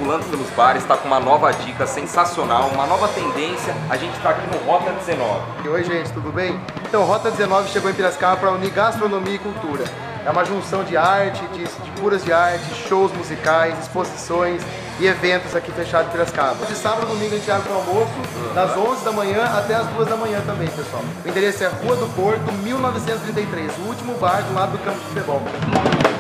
circulando pelos bares, está com uma nova dica sensacional, uma nova tendência. A gente está aqui no Rota 19. Oi gente, tudo bem? Então, Rota 19 chegou em Piracicaba para unir gastronomia e cultura. É uma junção de arte, de curas de arte, shows musicais, exposições e eventos aqui fechados em Piracicaba. De sábado e domingo a gente abre para o almoço, das 11 da manhã até as 2 da manhã também, pessoal. O endereço é Rua do Porto, 1933, o último bar do lado do campo de futebol.